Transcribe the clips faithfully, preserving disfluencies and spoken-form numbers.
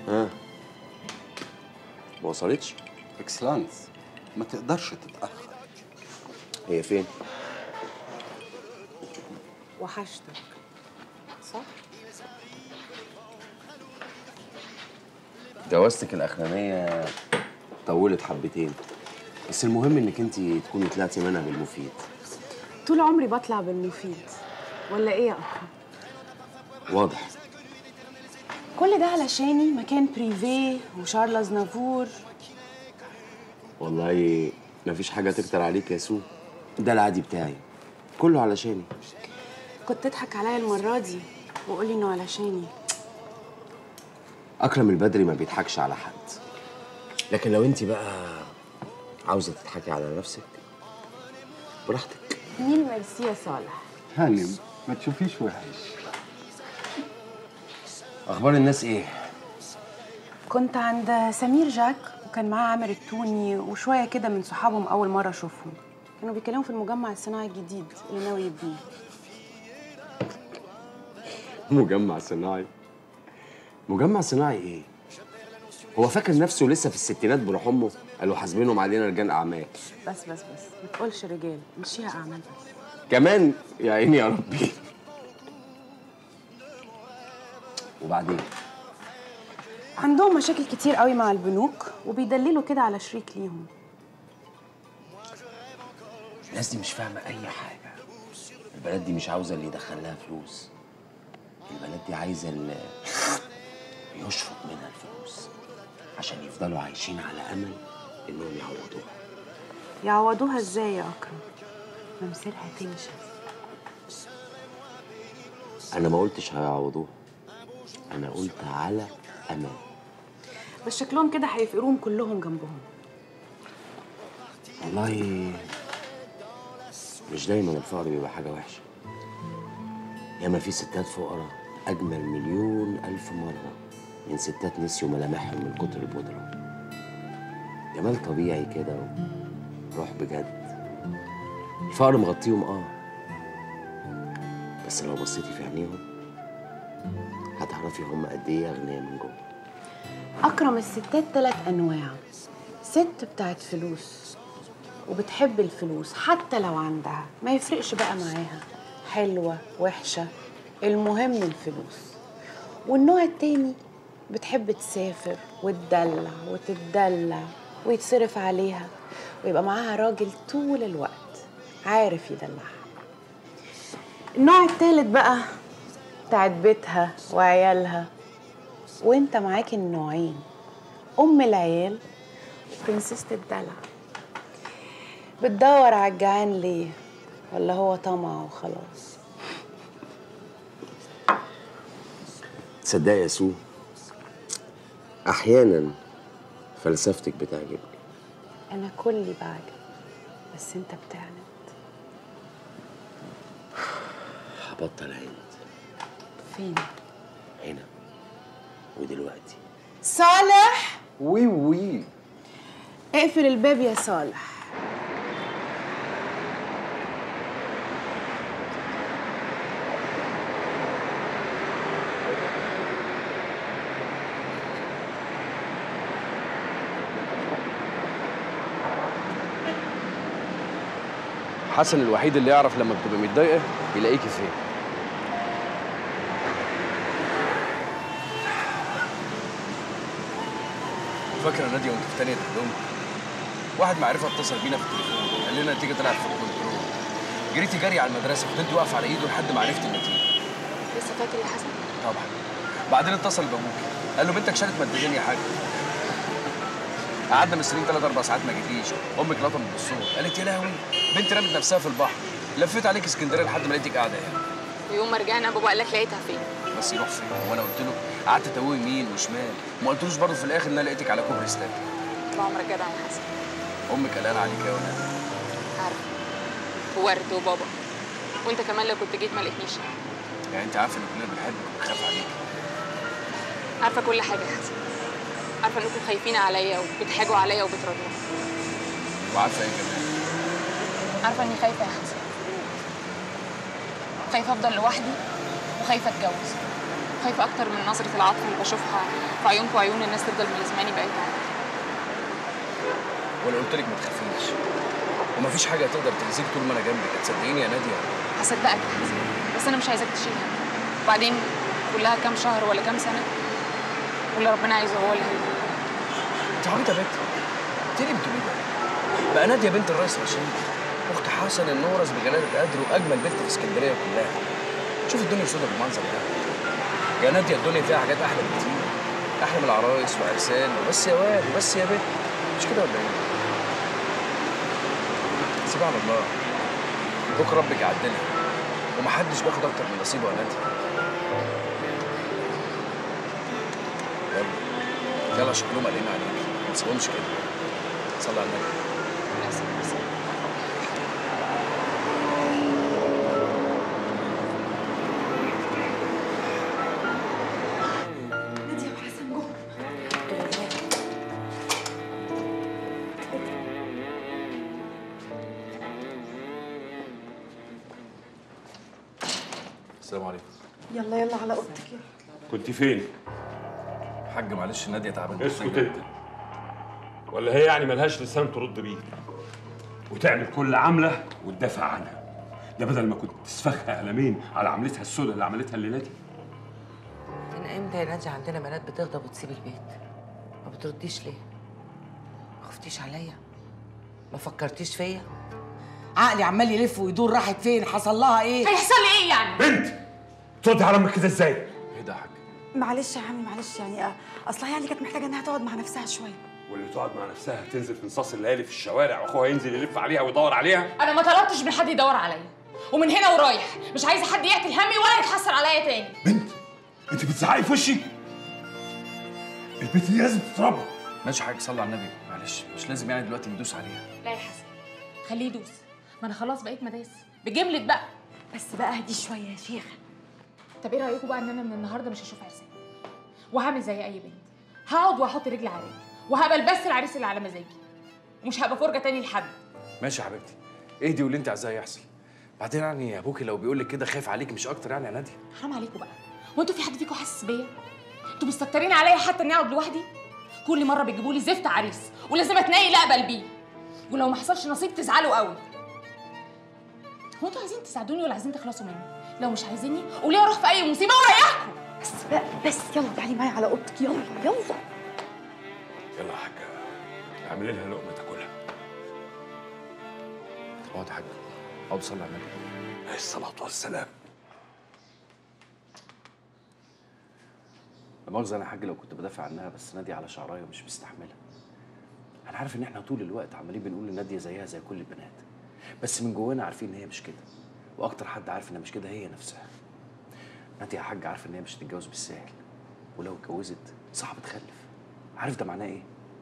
ها ما وصلتش؟ اكسلانس ما تقدرش تتأخر. هي فين؟ وحشتك صح؟ جوازتك الاخرانيه طولت حبتين، بس المهم انك انت تكوني طلعتي منها بالمفيد. طول عمري بطلع بالمفيد ولا ايه يا اكرم؟ واضح. كل ده علشاني مكان بريفيه وشارل أزنافور. والله مفيش حاجه تكتر عليك يا سو، ده العادي بتاعي كله علشاني. كنت تضحك عليا المره دي وقولي انه علشاني. اكرم البدري ما بيضحكش على حد، لكن لو انت بقى عاوزه تضحكي على نفسك براحتك. مين ميرسي يا صالح؟ هانم ما تشوفيش وحش. اخبار الناس ايه؟ كنت عند سمير جاك وكان معاه عامر التوني وشويه كده من صحابهم اول مره اشوفهم. كانوا بيتكلموا في المجمع الصناعي الجديد اللي ناوي يبنيه. مجمع صناعي؟ مجمع صناعي ايه؟ هو فاكر نفسه لسه في الستينات بروح امه؟ قالوا حاسبينهم علينا رجال اعمال. بس بس بس ما تقولش رجال، مشيها اعمال بس. كمان يا عيني يا ربي. وبعدين؟ عندهم مشاكل كتير قوي مع البنوك وبيدللوا كده على شريك ليهم. الناس دي مش فاهمه اي حاجه. البلد دي مش عاوزه اللي يدخل لها فلوس، البلد دي عايزه اللي يشفط منها الفلوس عشان يفضلوا عايشين على امل انهم يعوضوها. يعوضوها ازاي يا اكرم؟ ممثلها تنشف. انا ما قلتش هيعوضوها، انا قلت على امل. بس شكلهم كده هيفقروهم كلهم جنبهم. والله مش دايما الفقر بيبقى حاجه وحشه. ياما في ستات فقراء اجمل مليون الف مره من ستات نسيوا ملامحهم من كتر البودره. جمال طبيعي كده وروح بجد. الفقر مغطيهم اه، بس لو بصيتي في عينيهم هتعرفي هم قد ايه اغنياء من جوه. اكرم الستات ثلاث انواع. ست بتاعت فلوس وبتحب الفلوس حتى لو عندها، ما يفرقش بقى معاها حلوه وحشه، المهم الفلوس. والنوع التاني بتحب تسافر وتدلع وتتدلع ويتصرف عليها ويبقى معاها راجل طول الوقت عارف يدلعها. النوع التالت بقى بتاعت بيتها وعيالها، وانت معاكي النوعين، ام العيال وبرنسسة الدلع. بتدور على الجعان ليه؟ ولا هو طمع وخلاص؟ تصدقي يا سو، احيانا فلسفتك بتعجبني. انا كلي بعجب بس انت بتعند. هبطل عند. فين؟ هنا ودلوقتي. صالح، وي وي اقفل الباب يا صالح. حسن الوحيد اللي يعرف لما بتبقى متضايقه يلاقيكي فين. فاكره ناديه وانت في تانية دبلوم؟ واحد معرفه اتصل بينا في التليفون قال لنا النتيجه طلعت في الكنترول. جريتي جري على المدرسه، فضلت واقفه على ايده لحد ما عرفت النتيجه. لسه فاكر يا حسن؟ طبعا. بعدين اتصل بابوكي قال له بنتك شالت مادتين يا حاج. قعدنا مستنيين ثلاث اربع ساعات ما جيتيش، امك لطمت بالصوت قالت يا لهوي بنتي رمت نفسها في البحر. لفيت عليك اسكندريه لحد ما لقيتك قاعده هنا. ويوم ما رجعنا بابا قال لك لقيتها فين؟ بس يروح فين؟ وانا قلت له قعدت اتوه يمين وشمال، ما قلتلوش برضه في الاخر ان انا لقيتك على كوبري ستاك. طول عمرك جدع يا حسن. امك قلقانه عليك يا ولاد. عارفه. وورد وبابا. وانت كمان لو كنت جيت ما لقيتنيش. يعني انت عارفه ان كلنا بنحبك وبنخاف عليك. عارفه كل حاجه يا حسن. عارفه انكم خايفين عليا وبتحاجوا عليا وبتراضوني. وعارفه ايه كمان؟ عارفه اني خايفه يا حسن. خايفه افضل لوحدي وخايفه اتجوز. خايفه اكتر من نظره العطف اللي بشوفها في عيونكم وعيون الناس تفضل ملازماني بقيت عمري. وانا قلت لك ما تخافيش، ومفيش حاجه تقدر تأذيك طول ما انا جنبك، هتصدقيني يا ناديه؟ هصدقك يا حسن، بس انا مش عايزاك تشيلها. وبعدين كلها كام شهر ولا كام سنه، واللي ربنا عايزه هو اللي هيجي. انت عبيطه يا بنت، انت ليه بتقولي ده؟ بقى ناديه بنت الرئيس رشيد، اخت حسن النورس بجلاله قدر واجمل بنت في اسكندريه كلها. شوف الدنيا سودة بالمنظر ده. يا ناديه الدنيا فيها حاجات احلى بكتير، احلى من العرايس وعرسان وبس يا واد وبس يا بنت، مش كده ولا ايه؟ سيبها على الله، بكره ربك يعدلها، ومحدش بياخد اكتر من نصيبه يا ناديه. يلا يلا شكلهم قلقين عليك، ما تسيبهمش كده. صلي على النبي. نادية وحسن جم. السلام عليكم. يلا يلا على اوضتك يلا. كنت فين؟ حاج معلش ناديه تعبانه. اسكت انت. ولا هي يعني ملهاش لسان ترد بيه وتعمل كل عمله وتدافع عنها؟ ده بدل ما كنت تسفخها قلمين على عملتها السوداء اللي عملتها الليله دي. من امتى يا نادية عندنا بنات بتغضب وتسيب البيت؟ ما بترديش ليه؟ ما خفتيش عليا؟ ما فكرتيش فيا؟ عقلي عمال يلف ويدور، راحت فين؟ حصل لها ايه؟ هيحصل لي ايه يعني؟ بنت تردي على امك كده ازاي؟ ايه ده يا حاج؟ معلش يا عمي معلش يعني آه، اصلها يعني كانت محتاجه انها تقعد مع نفسها شويه. واللي تقعد مع نفسها تنزل في نصاص الليالي في الشوارع واخوها ينزل يلف عليها ويدور عليها؟ انا ما طلبتش من حد يدور عليا، ومن هنا ورايح مش عايزه حد يقتل همي ولا يتحسر عليا تاني. بنت انت بتزعقي في وشي؟ البنت دي لازم تتربى. ماشي يا حاج، صلي على النبي. معلش مش لازم يعني دلوقتي ندوس عليها. لا يا حسن خليه يدوس، ما انا خلاص بقيت مداس بجملة بقى. بس بقى هدي شويه يا شيخه. طب ايه رايكم بقى ان انا من النهارده مش هشوف عرسان، وهعمل زي اي بنت، هقعد واحط رجلي على رجلي، وهقبل بس العريس اللي على مزاجي، ومش هبقى فرجه تاني لحد. ماشي يا حبيبتي، اهدي واللي انت عايزاه يحصل. بعدين يعني ابوكي لو بيقول لك كده خايف عليك مش اكتر يعني يا ناديه. حرام عليكم بقى، هو انتوا في حد فيكم حاسس بيا؟ انتوا مستكترين عليا حتى اني اقعد لوحدي؟ كل مره بتجيبوا لي زفت عريس ولازم اتنيل اقبل بيه، ولو ما حصلش نصيب تزعلوا قوي. هو انتوا عايزين تساعدوني ولا عايزين تخلصوا مني؟ لو مش عايزيني قولي اروح في اي مصيبه واريحكم. بس بقى بس يلا تعالي معايا على اوضتك يلا يلا. يلا يا حاجه اعملي لها لقمه تاكلها. اقعد يا حاج، اقعد صلي على النبي. عليه الصلاه والسلام. لا مؤاخذة انا يا حاج لو كنت بدافع عنها، بس ناديه على شعرايه ومش مستحملها. انا عارف ان احنا طول الوقت عمالين بنقول ان ناديه زيها زي كل البنات، بس من جوانا عارفين ان هي مش كده، واكتر حد عارف انها مش كده هي نفسها. ناديه يا حاج عارفه ان هي مش هتتجوز بالسهل، ولو اتجوزت صعب تخلف. عارف ده معناه ايه؟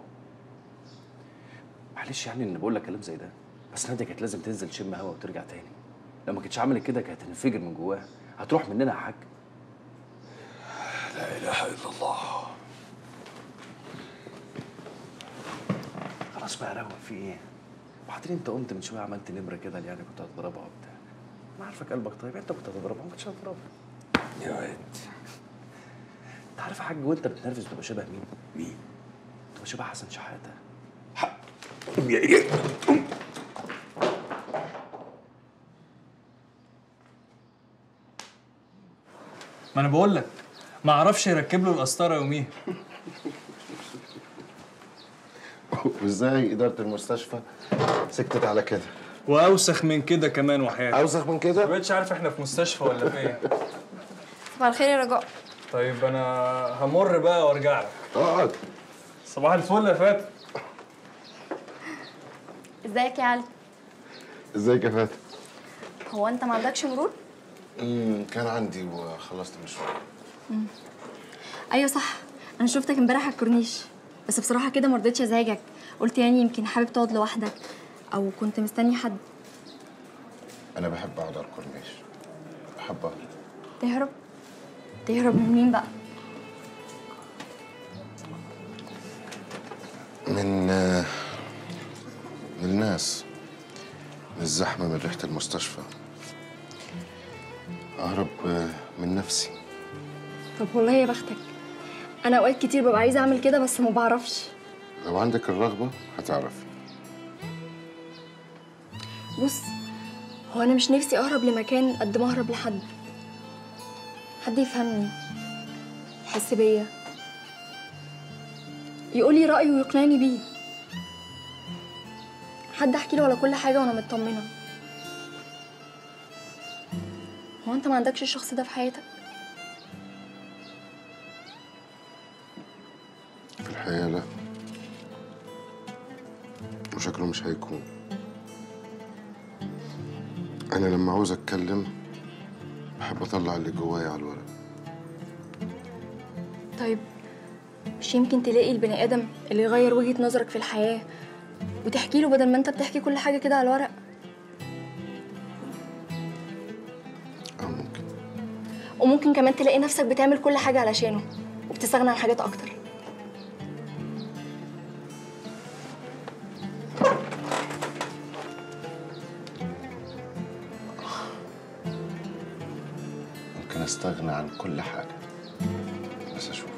معلش يعني ان بقول لك كلام زي ده، بس ناديه كانت لازم تنزل تشم هوا وترجع تاني. لو ما كانتش عملت كده كانت هتنفجر من جواها، هتروح مننا يا حاج. لا اله الا الله. خلاص بقى روق، في ايه؟ وبعدين انت قمت من شويه عملت نمره كده اللي يعني كنت هتضربها وبتاع. انا عارفك قلبك طيب، انت كنت هتضربها ما كنتش هتضربها. يا واد انت عارف يا حاج وانت بتنرفز بتبقى شبه مين؟ مين؟ بتبقى شبه حسن شحاته. حق يا ايه؟ ما انا بقول لك ما اعرفش يركب له القسطره يوميها. وازاي اداره المستشفى سكتت على كده؟ واوسخ من كده كمان وحياتي. اوسخ من كده؟ ما بقتش عارف احنا في مستشفى ولا في ايه. صباح الخير يا رجاء. طيب انا همر بقى وارجع لك. اقعد. صباح الفل يا فاتن. ازيك يا علي؟ ازيك يا فاتن؟ هو انت ما عندكش مرور؟ امم كان عندي وخلصت من شويه. امم ايوه صح، انا شفتك امبارح على الكورنيش، بس بصراحه كده ما رضيتش ازعجك، قلت يعني يمكن حابب تقعد لوحدك او كنت مستني حد. انا بحب اقعد على الكورنيش، بحب اقعد. تهرب؟ تهرب من مين بقى؟ من من الناس، من الزحمه، من ريحه المستشفى. اهرب من نفسي. طب والله يا بختك. انا اوقات كتير ببقى عايزه اعمل كده بس ما بعرفش. لو عندك الرغبة هتعرفي. بص، هو انا مش نفسي اهرب لمكان قد ما اهرب لحد حد يفهمني، يحس بيا، يقول لي رايه ويقنعني بيه، حد احكي له على كل حاجه وانا مطمنه. هو انت ما عندكش الشخص ده في حياتك؟ في الحقيقة لا، وشكله مش هيكون. أنا لما عاوز أتكلم بحب أطلع اللي جوايا على الورق. طيب مش يمكن تلاقي البني ادم اللي يغير وجهه نظرك في الحياه وتحكي له بدل ما انت بتحكي كل حاجه كده على الورق؟ أو ممكن. وممكن كمان تلاقي نفسك بتعمل كل حاجه علشانه وبتستغنى عن حاجات اكتر. ممكن أستغنى عن كل حاجة بس أشوف.